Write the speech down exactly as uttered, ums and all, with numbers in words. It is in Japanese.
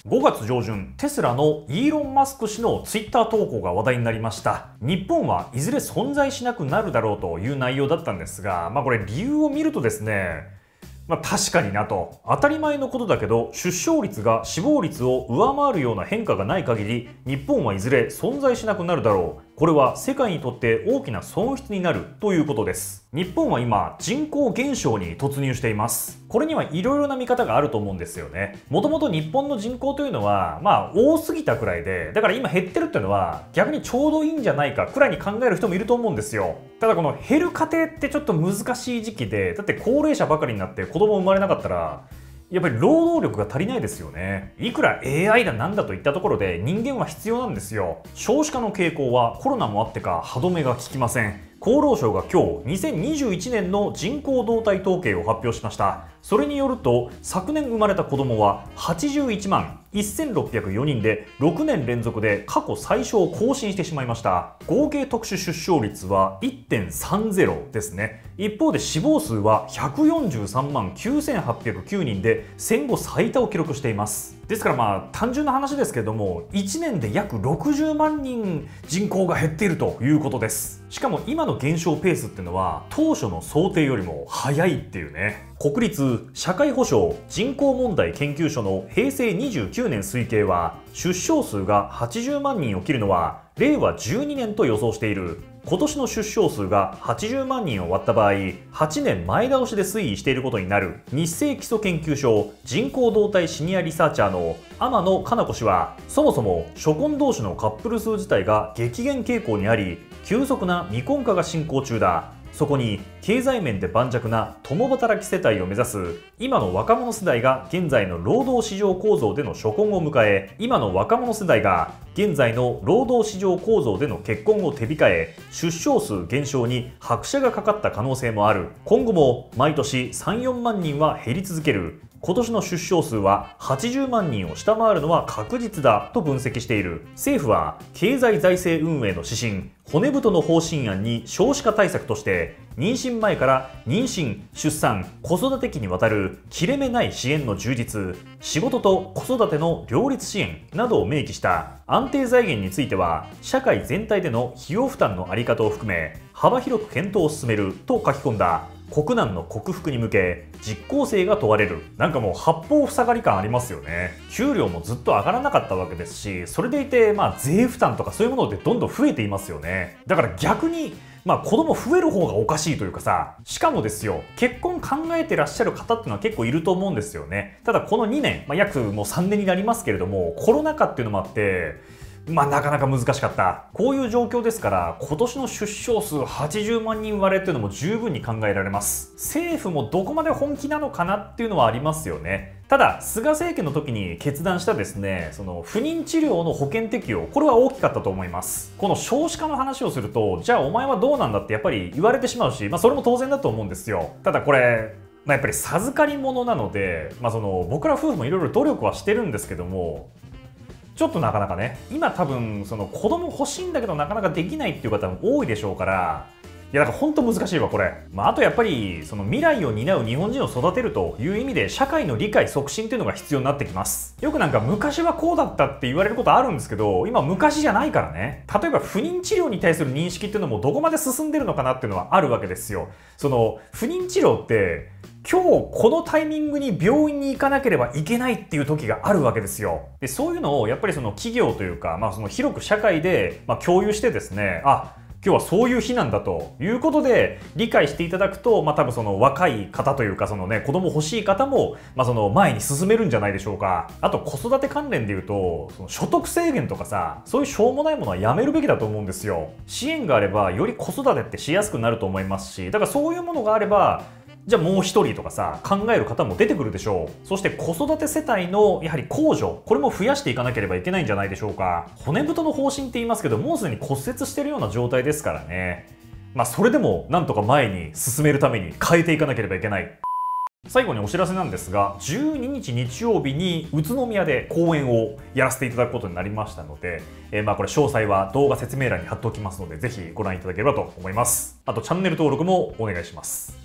ごがつ上旬、テスラのイーロン・マスク氏のツイッター投稿が話題になりました。日本はいずれ存在しなくなるだろうという内容だったんですが、まあこれ理由を見るとですね、まあ確かになと。当たり前のことだけど、出生率が死亡率を上回るような変化がない限り、日本はいずれ存在しなくなるだろう。これは世界にとって大きな損失になるということです。日本は今、人口減少に突入しています。これにはいろいろな見方があると思うんですよね。もともと日本の人口というのは、まあ多すぎたくらいで、だから今減ってるっていうのは逆にちょうどいいんじゃないかくらいに考える人もいると思うんですよ。ただこの減る過程ってちょっと難しい時期で、だって高齢者ばかりになって子供生まれなかったら、やっぱり労働力が足りないですよね。いくら エーアイ だなんだといったところで人間は必要なんですよ。少子化の傾向はコロナもあってか歯止めが効きません。厚労省が今日にせんにじゅういちねんの人口動態統計を発表しました。それによると昨年生まれた子供ははちじゅういちまんせんろっぴゃくよにんでろくねん連続で過去最少を更新してしまいました。合計特殊出生率は いってんさんゼロ ですね。一方で死亡数はひゃくよんじゅうさんまんきゅうせんはっぴゃくきゅうにんで戦後最多を記録しています。ですからまあ単純な話ですけれども、いちねんで約ろくじゅうまんにん人口が減っているということです。しかも今の減少ペースっていうのは当初の想定よりも早いっていうね。国立社会保障人口問題研究所のへいせいにじゅうきゅうねん推計は、出生数がはちじゅうまんにんを切るのはれいわじゅうにねんと予想している。今年の出生数がはちじゅうまんにんを割った場合、はちねんまえ倒しで推移していることになる。日清基礎研究所人口動態シニアリサーチャーの天野かな子氏は、そもそも初婚同士のカップル数自体が激減傾向にあり、急速な未婚化が進行中だ。そこに経済面で盤石な共働き世帯を目指す今の若者世代が現在の労働市場構造での初婚を迎え、今の若者世代が現在の労働市場構造での結婚を手控え、出生数減少に拍車がかかった可能性もある。今後も毎年さん、よんまんにんは減り続ける。今年の出生数ははちじゅうまんにんを下回るのは確実だと分析している。政府は経済財政運営の指針、骨太の方針案に少子化対策として、妊娠前から妊娠、出産、子育て期にわたる切れ目ない支援の充実、仕事と子育ての両立支援などを明記した。安定財源については、社会全体での費用負担の在り方を含め、幅広く検討を進めると書き込んだ。国難の克服に向け実効性が問われる。なんかもう八方塞がり感ありますよね。給料もずっと上がらなかったわけですし、それでいてまあ税負担とかそういうものってどんどん増えていますよね。だから逆にまあ子供増える方がおかしいというかさ、しかもですよ、結婚考えてらっしゃる方っていうのは結構いると思うんですよね。ただこのにねん、まあ、約もうさんねんになりますけれども、コロナ禍っていうのもあってまあなかなか難しかった。こういう状況ですから、今年の出生数はちじゅうまんにん割れっていうのも十分に考えられます。政府もどこまで本気なのかなっていうのはありますよね。ただ、菅政権の時に決断したですね、その不妊治療の保険適用、これは大きかったと思います。この少子化の話をすると、じゃあお前はどうなんだってやっぱり言われてしまうし、まあそれも当然だと思うんですよ。ただこれ、まあ、やっぱり授かり物なので、まあその僕ら夫婦もいろいろ努力はしてるんですけども、ちょっとなかなかね、今多分その子供欲しいんだけどなかなかできないっていう方も多いでしょうから、いやだから本当難しいわこれ。まああとやっぱりその未来を担う日本人を育てるという意味で社会の理解促進っていうのが必要になってきます。よくなんか昔はこうだったって言われることあるんですけど、今昔じゃないからね。例えば不妊治療に対する認識っていうのもどこまで進んでるのかなっていうのはあるわけですよ。その不妊治療って今日このタイミングに病院に行かなければいけないっていう時があるわけですよ。で、そういうのをやっぱりその企業というか、まあその広く社会でまあ共有してですね、あ、今日はそういう日なんだということで理解していただくと、まあ多分その若い方というか、そのね、子供欲しい方も、まあその前に進めるんじゃないでしょうか。あと子育て関連で言うと、その所得制限とかさ、そういうしょうもないものはやめるべきだと思うんですよ。支援があればより子育てってしやすくなると思いますし、だからそういうものがあれば、じゃあもう一人とかさ、考える方も出てくるでしょう。そして子育て世帯のやはり控除、これも増やしていかなければいけないんじゃないでしょうか。骨太の方針って言いますけど、もうすでに骨折してるような状態ですからね。まあそれでもなんとか前に進めるために変えていかなければいけない。最後にお知らせなんですが、じゅうににち日曜日に宇都宮で講演をやらせていただくことになりましたので、えー、まあこれ詳細は動画説明欄に貼っておきますので、ぜひご覧いただければと思います。あとチャンネル登録もお願いします。